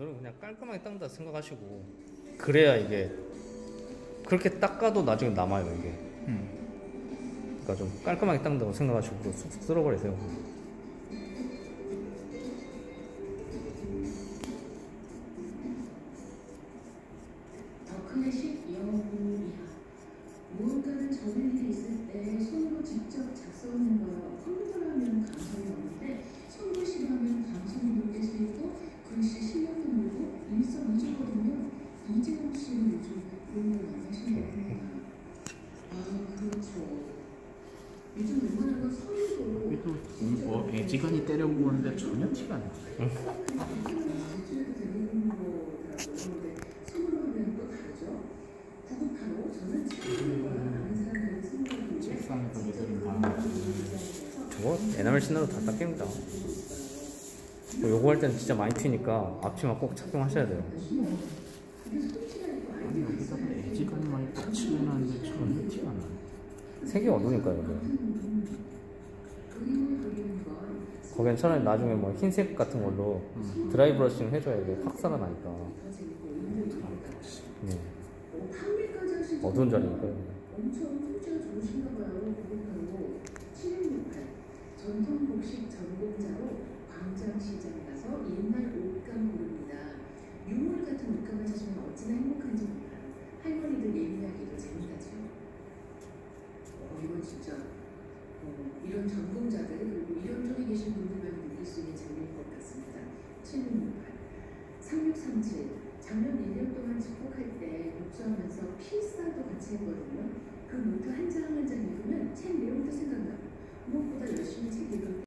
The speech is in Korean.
너는 그냥 깔끔하게 닦는다 생각하시고 그래야 이게 그렇게 닦아도 나중에 남아요 이게. 그러니까 좀 깔끔하게 닦는다고 생각하시고 쑥쑥 쓸어버리세요. 더 클래식 영이야. 무언가를 정리돼 있을 때 손으로 직접 작성하는 거요. 컴퓨터로 하면 감성이 없는데 손으로 시도하면 감성이 느낄 수 있고 글씨 실력이 늘고 일석이조거든요. 이재용 씨는 요즘 이런 걸 많이 하시는 겁니다. 아 그렇죠. 요즘 웬만한 건 손으로 그래도 뭐 애지간히 때려보는데 전혀 티가 안 나요. 책상에서 매드린 다음에 저거 에나멜 신나도 다 닦입니다. 요거 할 때는 진짜 많이 튀니까 앞치마 꼭 착용하셔야 돼요. 아니 여기다가 애지간히 많이 빡치려는데 전혀 티가 안 나요. 색이 어두우니까요 이게. 거긴 차라리 나중에 뭐 흰색 같은 걸로 드라이 브러싱 해줘야 이게 확 살아나니까. 네. 어두운 자리니까요. 엄청 솜씨가 좋으신가 봐요. 고객하고 7668 전통 복식 전공자로 광장시장 가서 옛날 옷감 고릅니다. 유물 같은 옷감을 찾으면 어찌나 행복한지 몰라요. 할머니들 예민하기도 재밌다죠. 이건 진짜 이런 전공자들 그리고 이런 쪽에 계신 분들만 느낄 수 있는 재미일 것 같습니다. 7668 3637 작년 1년 동안 집콕할 때 독서하면서 필사도 같이 했거든요. 그 노트 한 장 한 장 읽으면 책 내용도 생각나고 무엇보다 열심히 책 읽을